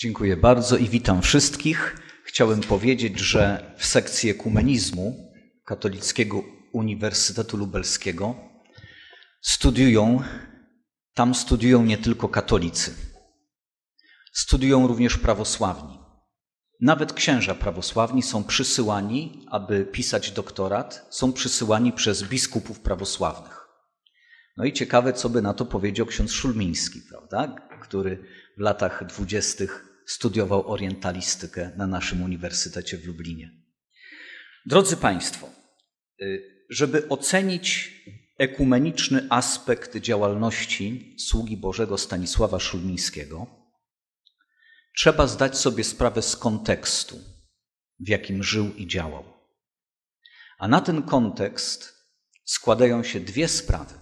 Dziękuję bardzo i witam wszystkich. Chciałem powiedzieć, że w sekcji ekumenizmu Katolickiego Uniwersytetu Lubelskiego studiują nie tylko katolicy. Studiują również prawosławni. Nawet księża prawosławni są przysyłani, aby pisać doktorat, są przysyłani przez biskupów prawosławnych. No i ciekawe, co by na to powiedział ksiądz Szulmiński, prawda? Który w latach 20. studiował orientalistykę na naszym uniwersytecie w Lublinie. Drodzy Państwo, żeby ocenić ekumeniczny aspekt działalności sługi Bożego Stanisława Szulmińskiego, trzeba zdać sobie sprawę z kontekstu, w jakim żył i działał. A na ten kontekst składają się dwie sprawy.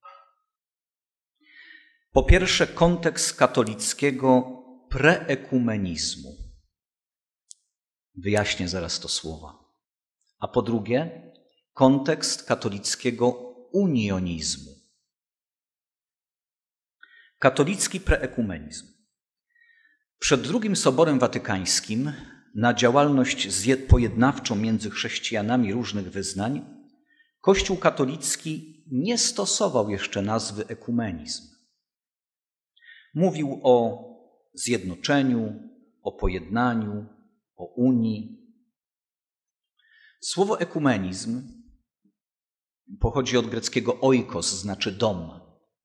Po pierwsze, kontekst katolickiego preekumenizmu. Wyjaśnię zaraz to słowa. A po drugie, kontekst katolickiego unionizmu. Katolicki preekumenizm. Przed II Soborem Watykańskim na działalność pojednawczą między chrześcijanami różnych wyznań Kościół katolicki nie stosował jeszcze nazwy ekumenizm. Mówił o zjednoczeniu, o pojednaniu, o unii. Słowo ekumenizm pochodzi od greckiego oikos, znaczy dom.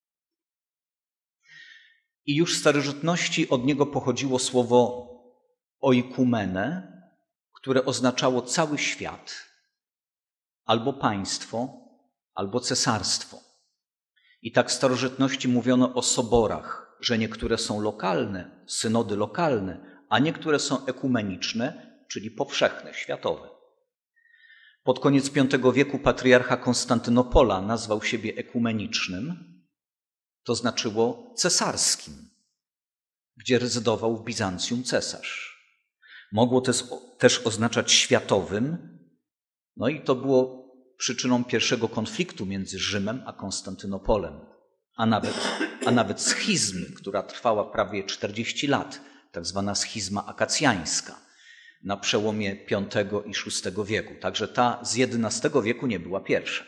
I już w starożytności od niego pochodziło słowo oikumene, które oznaczało cały świat, albo państwo, albo cesarstwo. I tak w starożytności mówiono o soborach, że niektóre są lokalne, synody lokalne, a niektóre są ekumeniczne, czyli powszechne, światowe. Pod koniec V wieku patriarcha Konstantynopola nazwał siebie ekumenicznym, to znaczyło cesarskim, gdzie rezydował w Bizancjum cesarz. Mogło też oznaczać światowym, no i to było przyczyną pierwszego konfliktu między Rzymem a Konstantynopolem, a nawet schizmy, która trwała prawie 40 lat, tak zwana schizma akacjańska, na przełomie V i VI wieku. Także ta z XI wieku nie była pierwsza.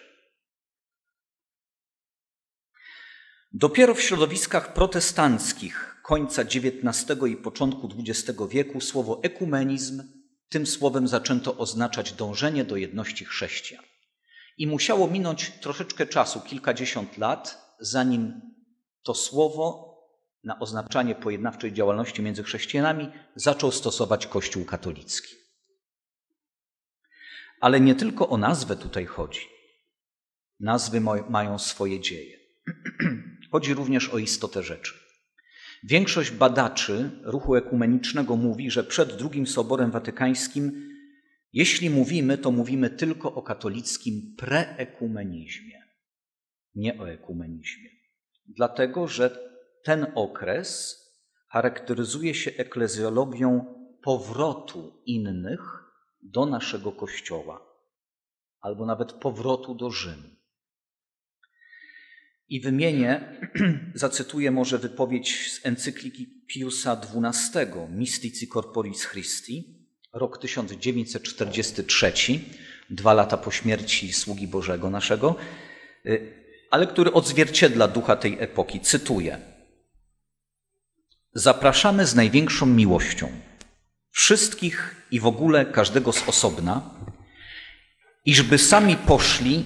Dopiero w środowiskach protestanckich końca XIX i początku XX wieku słowo ekumenizm tym słowem zaczęto oznaczać dążenie do jedności chrześcijan. I musiało minąć troszeczkę czasu, kilkadziesiąt lat, zanim to słowo na oznaczanie pojednawczej działalności między chrześcijanami zaczął stosować Kościół katolicki. Ale nie tylko o nazwę tutaj chodzi. Nazwy mają swoje dzieje. Chodzi również o istotę rzeczy. Większość badaczy ruchu ekumenicznego mówi, że przed II Soborem Watykańskim, jeśli mówimy, to mówimy tylko o katolickim preekumenizmie, nie o ekumenizmie. Dlatego, że ten okres charakteryzuje się eklezjologią powrotu innych do naszego Kościoła, albo nawet powrotu do Rzymu. I wymienię, zacytuję może wypowiedź z encykliki Piusa XII, Mystici Corporis Christi, rok 1943, 2 lata po śmierci sługi Bożego naszego, ale który odzwierciedla ducha tej epoki. Cytuję. Zapraszamy z największą miłością wszystkich i w ogóle każdego z osobna, iżby sami poszli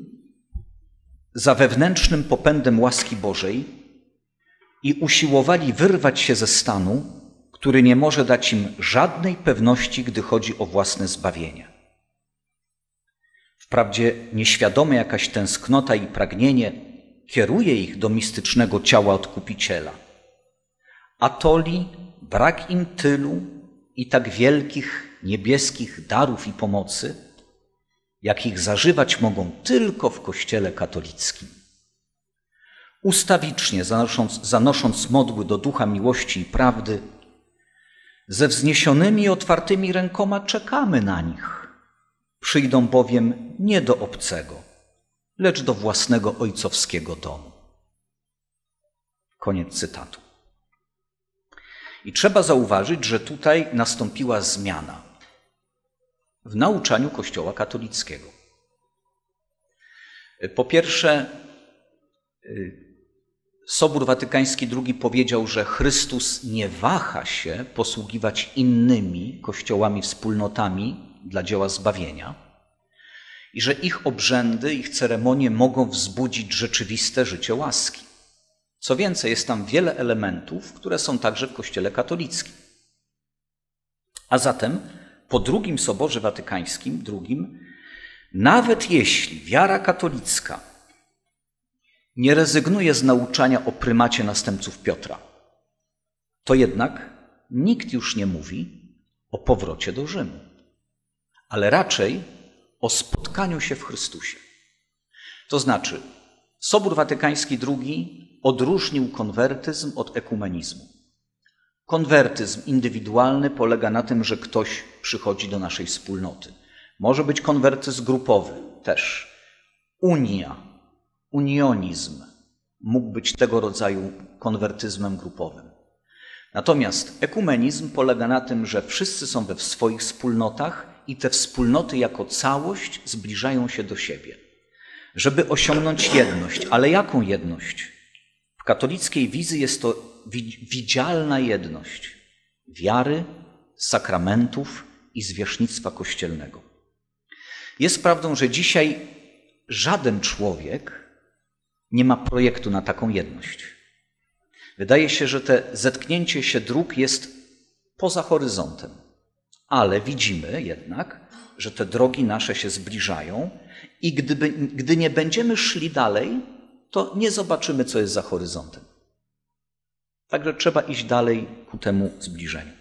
za wewnętrznym popędem łaski Bożej i usiłowali wyrwać się ze stanu, który nie może dać im żadnej pewności, gdy chodzi o własne zbawienie. Wprawdzie nieświadome jakaś tęsknota i pragnienie kieruje ich do mistycznego ciała Odkupiciela. Atoli brak im tylu i tak wielkich niebieskich darów i pomocy, jakich zażywać mogą tylko w Kościele katolickim. Ustawicznie zanosząc modły do ducha miłości i prawdy, ze wzniesionymi i otwartymi rękoma czekamy na nich. Przyjdą bowiem nie do obcego, lecz do własnego ojcowskiego domu. Koniec cytatu. I trzeba zauważyć, że tutaj nastąpiła zmiana w nauczaniu Kościoła katolickiego. Po pierwsze, Sobór Watykański II powiedział, że Chrystus nie waha się posługiwać innymi kościołami, wspólnotami dla dzieła zbawienia i że ich obrzędy, ich ceremonie mogą wzbudzić rzeczywiste życie łaski. Co więcej, jest tam wiele elementów, które są także w Kościele katolickim. A zatem po II Soborze Watykańskim II, nawet jeśli wiara katolicka nie rezygnuje z nauczania o prymacie następców Piotra, to jednak nikt już nie mówi o powrocie do Rzymu, ale raczej o spotkaniu się w Chrystusie. To znaczy, Sobór Watykański II odróżnił konwertyzm od ekumenizmu. Konwertyzm indywidualny polega na tym, że ktoś przychodzi do naszej wspólnoty. Może być konwertyzm grupowy też. Unionizm mógł być tego rodzaju konwertyzmem grupowym. Natomiast ekumenizm polega na tym, że wszyscy są we swoich wspólnotach i te wspólnoty jako całość zbliżają się do siebie, żeby osiągnąć jedność. Ale jaką jedność? W katolickiej wizji jest to widzialna jedność wiary, sakramentów i zwierzchnictwa kościelnego. Jest prawdą, że dzisiaj żaden człowiek nie ma projektu na taką jedność. Wydaje się, że te zetknięcie się dróg jest poza horyzontem, ale widzimy jednak, że te drogi nasze się zbliżają i gdy nie będziemy szli dalej, to nie zobaczymy, co jest za horyzontem. Także trzeba iść dalej ku temu zbliżeniu.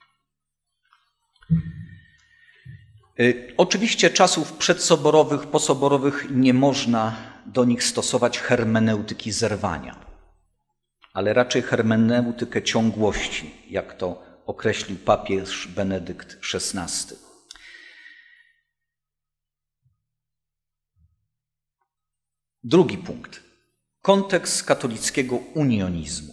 Oczywiście czasów przedsoborowych, posoborowych nie można do nich stosować hermeneutyki zerwania, ale raczej hermeneutykę ciągłości, jak to określił papież Benedykt XVI. Drugi punkt. Kontekst katolickiego unionizmu.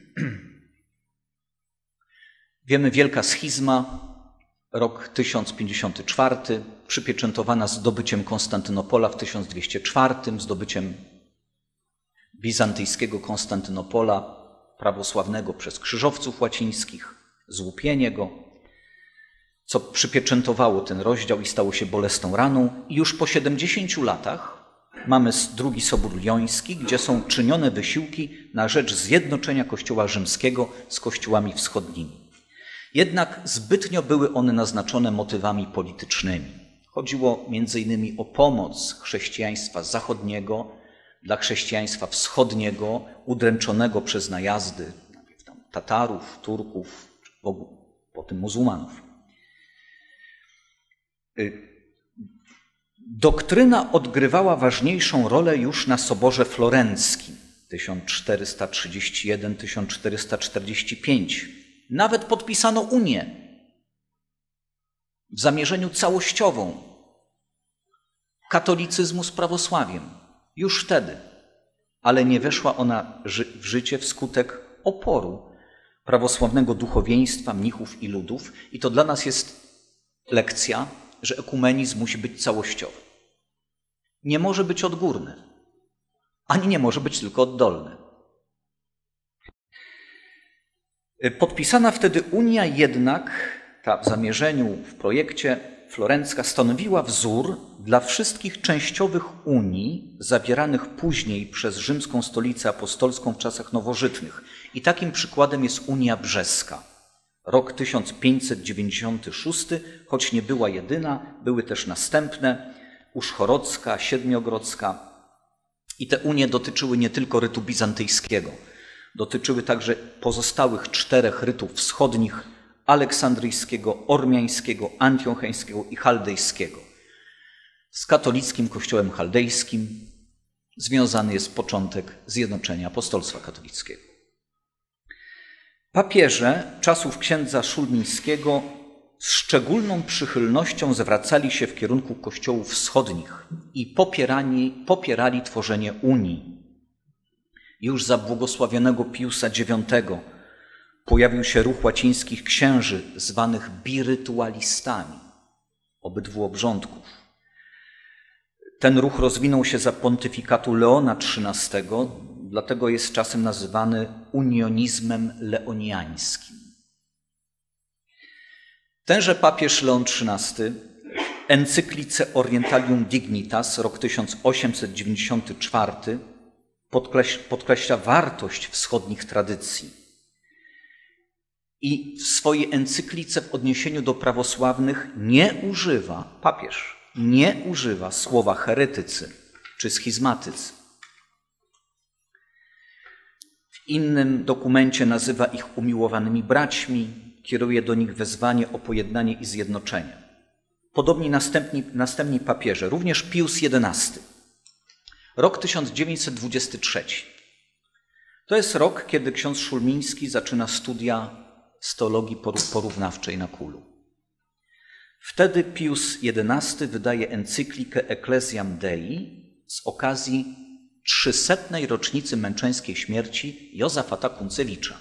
Wiemy, wielka schizma, rok 1054, przypieczętowana zdobyciem Konstantynopola w 1204, zdobyciem bizantyjskiego Konstantynopola prawosławnego przez krzyżowców łacińskich, złupienie go, co przypieczętowało ten rozdział i stało się bolesną raną. I już po 70 latach mamy drugi Sobór Lyoński, gdzie są czynione wysiłki na rzecz zjednoczenia Kościoła rzymskiego z kościołami wschodnimi. Jednak zbytnio były one naznaczone motywami politycznymi. Chodziło m.in. o pomoc chrześcijaństwa zachodniego dla chrześcijaństwa wschodniego, udręczonego przez najazdy Tatarów, Turków, potem muzułmanów. Doktryna odgrywała ważniejszą rolę już na Soborze Florenckim 1431-1445. Nawet podpisano unię w zamierzeniu całościową katolicyzmu z prawosławiem. Już wtedy, ale nie weszła ona w życie wskutek oporu prawosławnego duchowieństwa, mnichów i ludów. I to dla nas jest lekcja, że ekumenizm musi być całościowy. Nie może być odgórny, ani nie może być tylko oddolny. Podpisana wtedy unia jednak, ta w zamierzeniu, w projekcie florencka, stanowiła wzór dla wszystkich częściowych unii zawieranych później przez rzymską stolicę apostolską w czasach nowożytnych. I takim przykładem jest Unia Brzeska. Rok 1596, choć nie była jedyna, były też następne, Uszchorocka, Siedmiogrodzka. I te unie dotyczyły nie tylko rytu bizantyjskiego, dotyczyły także pozostałych 4 rytów wschodnich: aleksandryjskiego, ormiańskiego, antiocheńskiego i chaldejskiego. Z katolickim kościołem chaldejskim związany jest początek zjednoczenia apostolstwa katolickiego. Papieże czasów księdza Szulmińskiego z szczególną przychylnością zwracali się w kierunku kościołów wschodnich i popierali tworzenie unii. Już za błogosławionego Piusa IX Pojawił się ruch łacińskich księży zwanych birytualistami, obydwu obrządków. Ten ruch rozwinął się za pontyfikatu Leona XIII, dlatego jest czasem nazywany unionizmem leoniańskim. Tenże papież Leon XIII w encyklice Orientalium Dignitas, rok 1894, podkreśla wartość wschodnich tradycji. I w swojej encyklice w odniesieniu do prawosławnych papież nie używa słowa heretycy czy schizmatycy. W innym dokumencie nazywa ich umiłowanymi braćmi, kieruje do nich wezwanie o pojednanie i zjednoczenie. Podobnie następni papieże, również Pius XI. Rok 1923. To jest rok, kiedy ksiądz Szulmiński zaczyna studia z teologii porównawczej na Kulu. Wtedy Pius XI wydaje encyklikę Ecclesiam Dei z okazji 300. rocznicy męczeńskiej śmierci Jozafata Kuncewicza.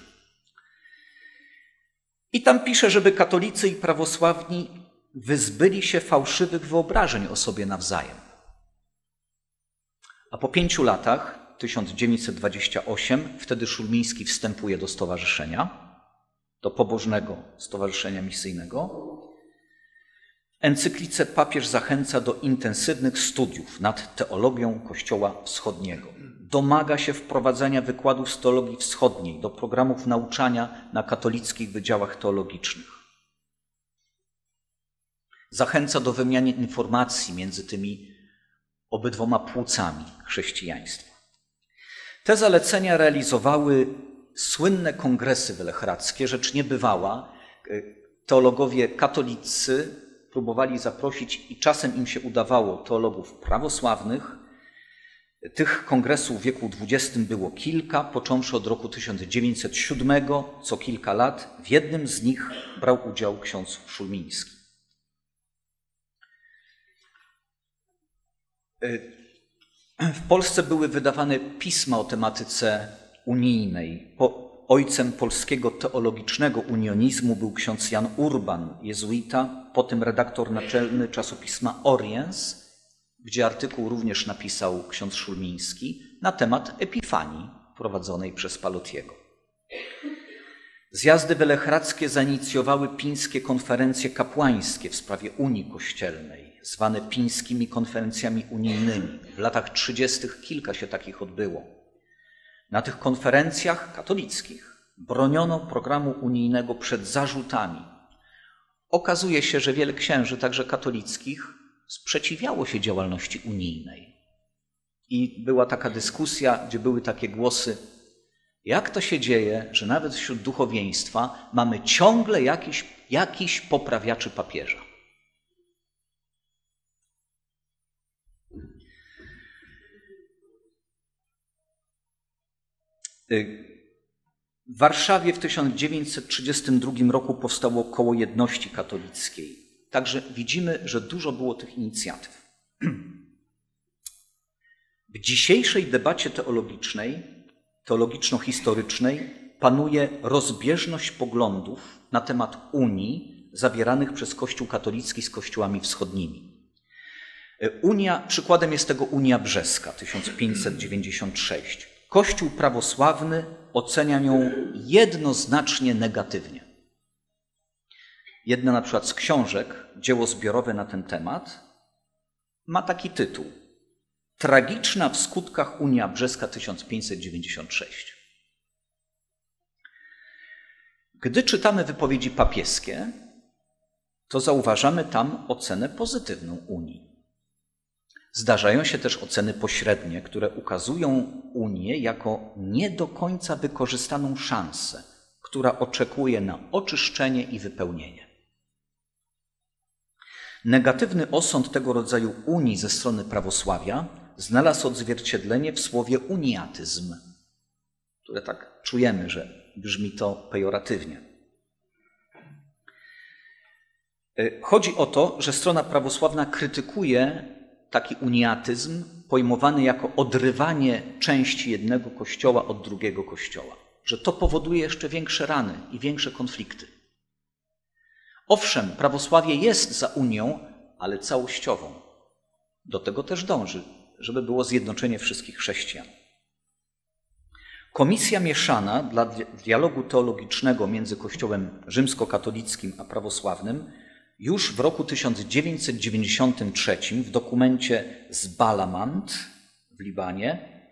I tam pisze, żeby katolicy i prawosławni wyzbyli się fałszywych wyobrażeń o sobie nawzajem. A po 5 latach, 1928, wtedy Szulmiński wstępuje do stowarzyszenia, do pobożnego stowarzyszenia misyjnego. W encyklice papież zachęca do intensywnych studiów nad teologią Kościoła Wschodniego. Domaga się wprowadzenia wykładów z teologii wschodniej do programów nauczania na katolickich wydziałach teologicznych. Zachęca do wymiany informacji między tymi obydwoma płcami chrześcijaństwa. Te zalecenia realizowały słynne kongresy welechradzkie, rzecz niebywała. Teologowie katolicy próbowali zaprosić i czasem im się udawało teologów prawosławnych. Tych kongresów w wieku XX było kilka, począwszy od roku 1907, co kilka lat. W jednym z nich brał udział ksiądz Szulmiński. W Polsce były wydawane pisma o tematyce unijnej. Ojcem polskiego teologicznego unionizmu był ksiądz Jan Urban, jezuita, potem redaktor naczelny czasopisma Oriens, gdzie artykuł również napisał ksiądz Szulmiński na temat Epifanii prowadzonej przez Palotiego. Zjazdy welechradzkie zainicjowały pińskie konferencje kapłańskie w sprawie Unii Kościelnej, zwane pińskimi konferencjami unijnymi. W latach 30. kilka się takich odbyło. Na tych konferencjach katolickich broniono programu unijnego przed zarzutami. Okazuje się, że wiele księży, także katolickich, sprzeciwiało się działalności unijnej. I była taka dyskusja, gdzie były takie głosy, jak to się dzieje, że nawet wśród duchowieństwa mamy ciągle jakiś poprawiaczy papieża. W Warszawie w 1932 roku powstało Koło Jedności Katolickiej. Także widzimy, że dużo było tych inicjatyw. W dzisiejszej debacie teologiczno-historycznej panuje rozbieżność poglądów na temat Unii zawieranych przez Kościół katolicki z kościołami wschodnimi. Przykładem jest tego Unia Brzeska 1596. Kościół prawosławny ocenia ją jednoznacznie negatywnie. Jedna na przykład z książek, dzieło zbiorowe na ten temat, ma taki tytuł: Tragiczna w skutkach Unia Brzeska 1596. Gdy czytamy wypowiedzi papieskie, to zauważamy tam ocenę pozytywną Unii. Zdarzają się też oceny pośrednie, które ukazują Unię jako nie do końca wykorzystaną szansę, która oczekuje na oczyszczenie i wypełnienie. Negatywny osąd tego rodzaju Unii ze strony prawosławia znalazł odzwierciedlenie w słowie uniatyzm, które tak czujemy, że brzmi to pejoratywnie. Chodzi o to, że strona prawosławna krytykuje taki uniatyzm pojmowany jako odrywanie części jednego kościoła od drugiego kościoła. że to powoduje jeszcze większe rany i większe konflikty. Owszem, prawosławie jest za Unią, ale całościową. Do tego też dąży, żeby było zjednoczenie wszystkich chrześcijan. Komisja mieszana dla dialogu teologicznego między Kościołem rzymskokatolickim a prawosławnym już w roku 1993 w dokumencie z Balamant w Libanie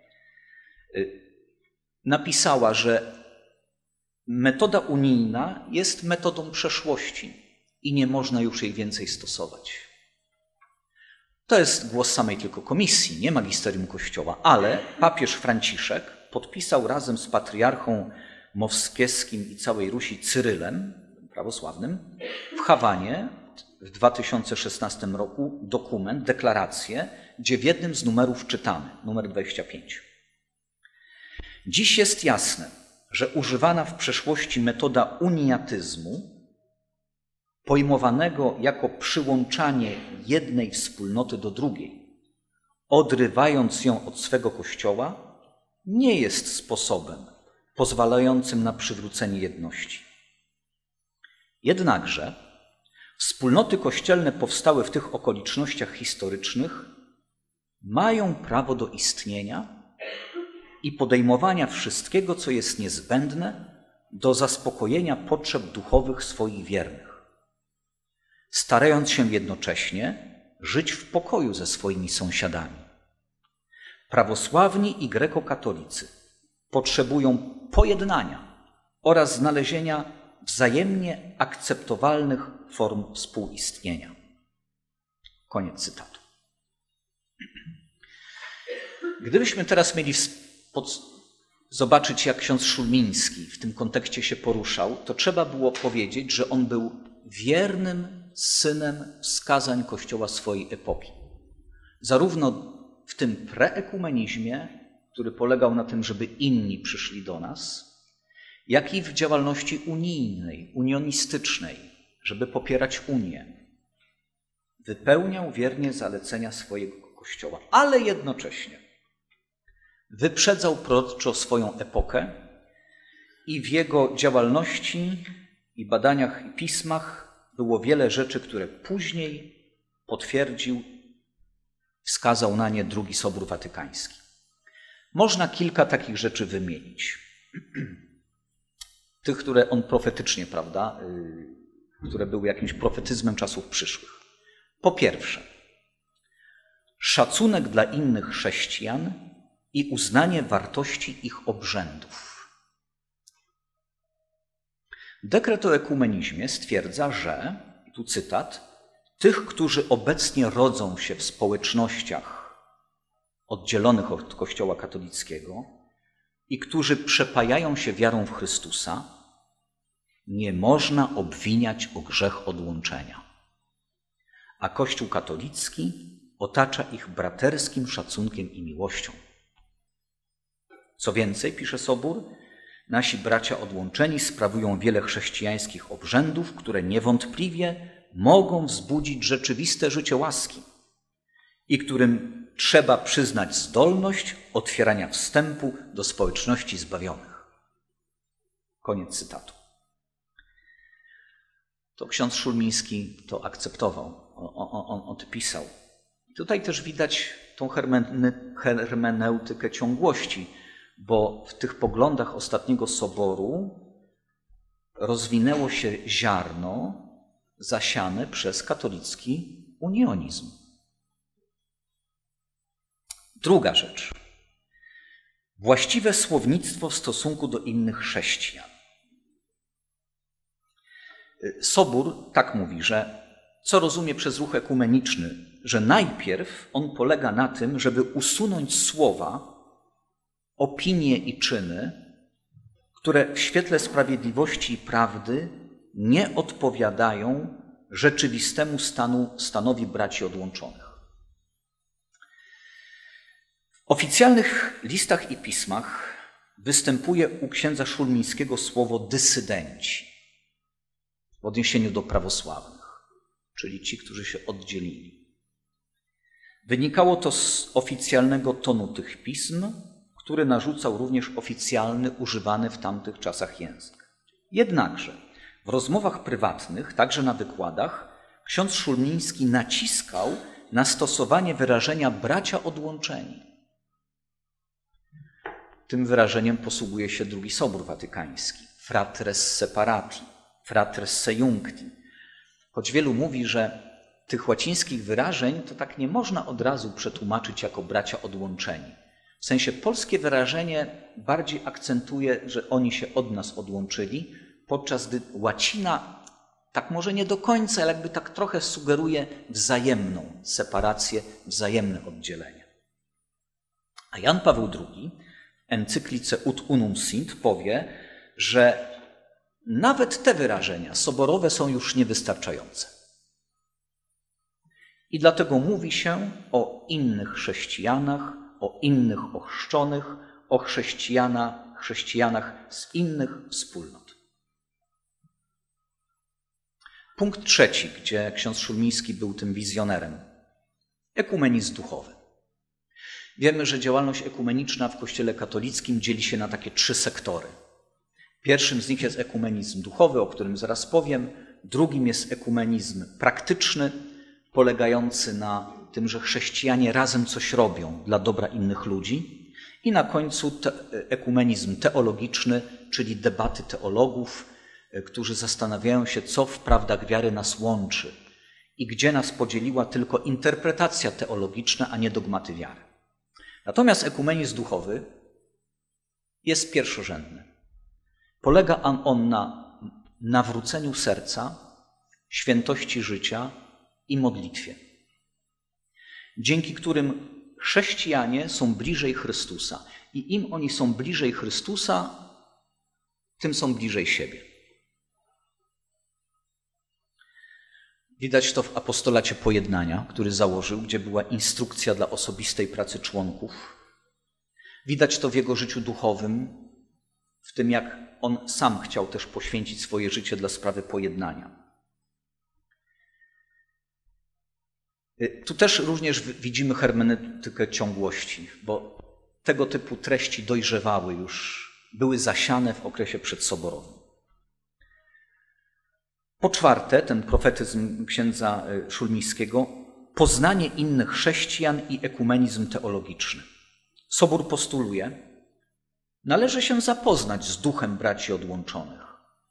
napisała, że metoda unijna jest metodą przeszłości i nie można już jej więcej stosować. To jest głos samej tylko komisji, nie magisterium Kościoła, ale papież Franciszek podpisał razem z patriarchą moskiewskim i całej Rusi Cyrylem, prawosławnym, w Hawanie w 2016 roku dokument, deklarację, gdzie w jednym z numerów czytamy, numer 25. Dziś jest jasne, że używana w przeszłości metoda uniatyzmu, pojmowanego jako przyłączanie jednej wspólnoty do drugiej, odrywając ją od swego Kościoła, nie jest sposobem pozwalającym na przywrócenie jedności. Jednakże wspólnoty kościelne powstałe w tych okolicznościach historycznych mają prawo do istnienia i podejmowania wszystkiego, co jest niezbędne do zaspokojenia potrzeb duchowych swoich wiernych, starając się jednocześnie żyć w pokoju ze swoimi sąsiadami. Prawosławni i grekokatolicy potrzebują pojednania oraz znalezienia wzajemnie akceptowalnych form współistnienia. Koniec cytatu. Gdybyśmy teraz mieli zobaczyć, jak ksiądz Szulmiński w tym kontekście się poruszał, to trzeba było powiedzieć, że on był wiernym synem wskazań Kościoła swojej epoki. Zarówno w tym preekumenizmie, który polegał na tym, żeby inni przyszli do nas, jak i w działalności unijnej, unionistycznej, żeby popierać Unię. Wypełniał wiernie zalecenia swojego Kościoła, ale jednocześnie wyprzedzał proroczo swoją epokę i w jego działalności i badaniach i pismach było wiele rzeczy, które później potwierdził, wskazał na nie II Sobór Watykański. Można kilka takich rzeczy wymienić. Tych, które on profetycznie, prawda, które były jakimś profetyzmem czasów przyszłych. Po pierwsze, szacunek dla innych chrześcijan i uznanie wartości ich obrzędów. Dekret o ekumenizmie stwierdza, że, tu cytat, tych, którzy obecnie rodzą się w społecznościach oddzielonych od Kościoła katolickiego i którzy przepajają się wiarą w Chrystusa, nie można obwiniać o grzech odłączenia. A Kościół katolicki otacza ich braterskim szacunkiem i miłością. Co więcej, pisze Sobór, nasi bracia odłączeni sprawują wiele chrześcijańskich obrzędów, które niewątpliwie mogą wzbudzić rzeczywiste życie łaski i którym trzeba przyznać zdolność otwierania wstępu do społeczności zbawionych. Koniec cytatu. To ksiądz Szulmiński to akceptował, on to pisał. Tutaj też widać tą hermeneutykę ciągłości, bo w tych poglądach ostatniego soboru rozwinęło się ziarno zasiane przez katolicki unionizm. Druga rzecz. Właściwe słownictwo w stosunku do innych chrześcijan. Sobór tak mówi, że co rozumie przez ruch ekumeniczny, że najpierw on polega na tym, żeby usunąć słowa, opinie i czyny, które w świetle sprawiedliwości i prawdy nie odpowiadają rzeczywistemu stanowi braci odłączonych. W oficjalnych listach i pismach występuje u księdza Szulmińskiego słowo dysydenci w odniesieniu do prawosławnych, czyli ci, którzy się oddzielili. Wynikało to z oficjalnego tonu tych pism, który narzucał również oficjalny, używany w tamtych czasach język. Jednakże w rozmowach prywatnych, także na wykładach, ksiądz Szulmiński naciskał na stosowanie wyrażenia bracia odłączeni. Tym wyrażeniem posługuje się II Sobór Watykański, fratres separati, fratres seiuncti. Choć wielu mówi, że tych łacińskich wyrażeń to tak nie można od razu przetłumaczyć jako bracia odłączeni. W sensie polskie wyrażenie bardziej akcentuje, że oni się od nas odłączyli, podczas gdy łacina tak może nie do końca, ale jakby tak trochę sugeruje wzajemną separację, wzajemne oddzielenie. A Jan Paweł II w encyklice Ut Unum Sint powie, że nawet te wyrażenia soborowe są już niewystarczające. I dlatego mówi się o innych chrześcijanach, o innych ochrzczonych, o chrześcijanach z innych wspólnot. Punkt trzeci, gdzie ksiądz Szulmiński był tym wizjonerem. Ekumenizm duchowy. Wiemy, że działalność ekumeniczna w Kościele katolickim dzieli się na takie 3 sektory. Pierwszym z nich jest ekumenizm duchowy, o którym zaraz powiem. Drugim jest ekumenizm praktyczny, polegający na tym, że chrześcijanie razem coś robią dla dobra innych ludzi. I na końcu ekumenizm teologiczny, czyli debaty teologów, którzy zastanawiają się, co w prawdach wiary nas łączy i gdzie nas podzieliła tylko interpretacja teologiczna, a nie dogmaty wiary. Natomiast ekumenizm duchowy jest pierwszorzędny. Polega on na nawróceniu serca, świętości życia i modlitwie, dzięki którym chrześcijanie są bliżej Chrystusa. I im oni są bliżej Chrystusa, tym są bliżej siebie. Widać to w apostolacie pojednania, który założył, gdzie była instrukcja dla osobistej pracy członków. Widać to w jego życiu duchowym, w tym jak on sam chciał też poświęcić swoje życie dla sprawy pojednania. Tu też również widzimy hermeneutykę ciągłości, bo tego typu treści dojrzewały już, były zasiane w okresie przedsoborowym. Po czwarte, ten profetyzm księdza Szulmińskiego, poznanie innych chrześcijan i ekumenizm teologiczny. Sobór postuluje, należy się zapoznać z duchem braci odłączonych.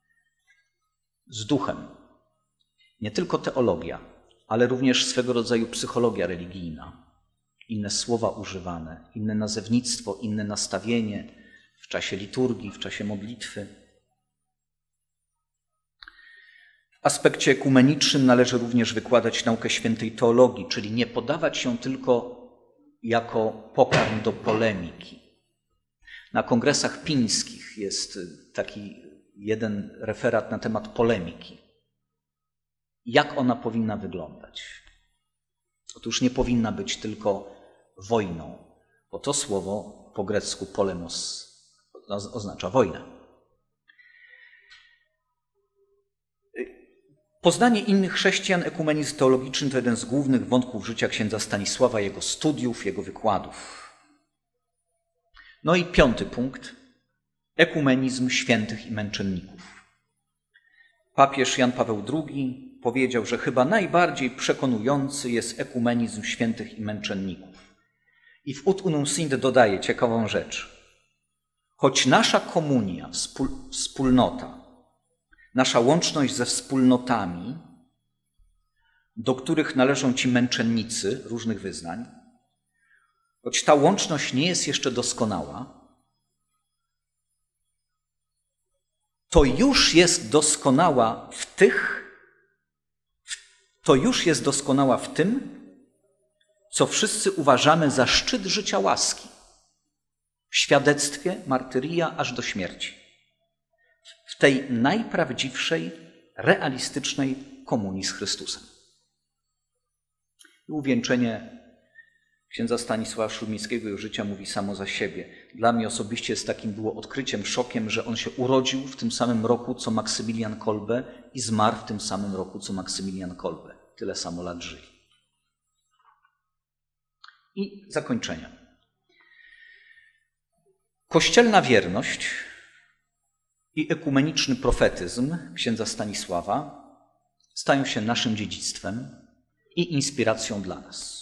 Z duchem. Nie tylko teologia, ale również swego rodzaju psychologia religijna. Inne słowa używane, inne nazewnictwo, inne nastawienie w czasie liturgii, w czasie modlitwy. W aspekcie ekumenicznym należy również wykładać naukę świętej teologii, czyli nie podawać się tylko jako pokarm do polemiki. Na kongresach pińskich jest taki jeden referat na temat polemiki. Jak ona powinna wyglądać? Otóż nie powinna być tylko wojną, bo to słowo po grecku polemos oznacza wojnę. Poznanie innych chrześcijan, ekumenizm teologiczny to jeden z głównych wątków życia księdza Stanisława, jego studiów, jego wykładów. No i 5. punkt. Ekumenizm świętych i męczenników. Papież Jan Paweł II powiedział, że chyba najbardziej przekonujący jest ekumenizm świętych i męczenników. I w Ut Unum Sint dodaje ciekawą rzecz. Choć nasza komunia, wspólnota, nasza łączność ze wspólnotami, do których należą ci męczennicy różnych wyznań, choć ta łączność nie jest jeszcze doskonała, to już jest doskonała w tym, co wszyscy uważamy za szczyt życia łaski, w świadectwie martyria aż do śmierci, w tej najprawdziwszej, realistycznej komunii z Chrystusem. I uwieńczenie księdza Stanisława Szulmińskiego i życia mówi samo za siebie. Dla mnie osobiście jest takim było odkryciem, szokiem, że on się urodził w tym samym roku, co Maksymilian Kolbe i zmarł w tym samym roku, co Maksymilian Kolbe. Tyle samo lat żyli. I zakończenie. Kościelna wierność i ekumeniczny profetyzm księdza Stanisława stają się naszym dziedzictwem i inspiracją dla nas,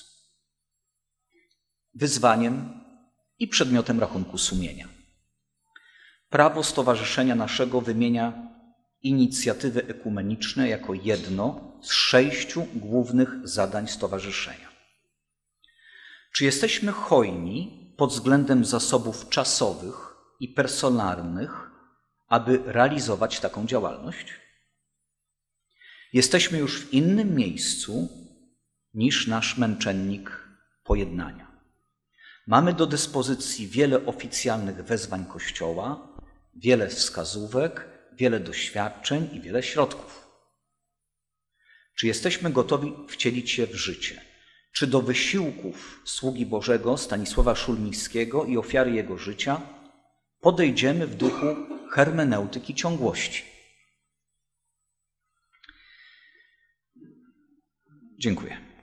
wyzwaniem i przedmiotem rachunku sumienia. Prawo stowarzyszenia naszego wymienia inicjatywy ekumeniczne jako jedno z 6 głównych zadań stowarzyszenia. Czy jesteśmy hojni pod względem zasobów czasowych i personalnych, aby realizować taką działalność? Jesteśmy już w innym miejscu niż nasz męczennik pojednania. Mamy do dyspozycji wiele oficjalnych wezwań Kościoła, wiele wskazówek, wiele doświadczeń i wiele środków. Czy jesteśmy gotowi wcielić się w życie? Czy do wysiłków sługi Bożego Stanisława Szulmińskiego i ofiary jego życia podejdziemy w duchu hermeneutyki ciągłości? Dziękuję.